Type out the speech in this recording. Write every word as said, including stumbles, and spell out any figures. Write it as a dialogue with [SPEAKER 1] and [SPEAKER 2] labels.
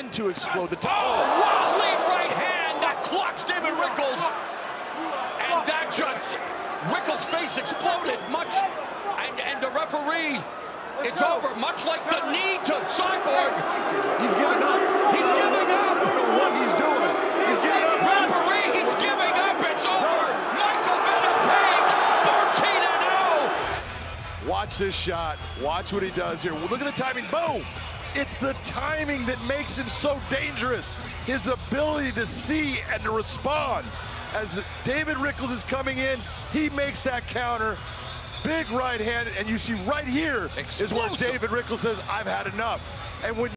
[SPEAKER 1] begin to explode. The top.
[SPEAKER 2] Oh, wow, lead right hand that clocks David Rickels. And that just, Rickels' face exploded much, and, and the referee, it's over, much like the knee to Cyborg.
[SPEAKER 1] He's giving up.
[SPEAKER 2] He's giving up.
[SPEAKER 1] I don't know what he's doing. He's giving up.
[SPEAKER 2] Referee, he's giving up. It's over. Michael Venom Page, thirteen and oh.
[SPEAKER 1] Watch this shot. Watch what he does here. Look at the timing. Boom. It's the timing that makes him so dangerous. His ability to see and to respond. As David Rickels is coming in, he makes that counter. Big right hand, and you see right here
[SPEAKER 2] Explosive.
[SPEAKER 1] is where David Rickels says, I've had enough. And when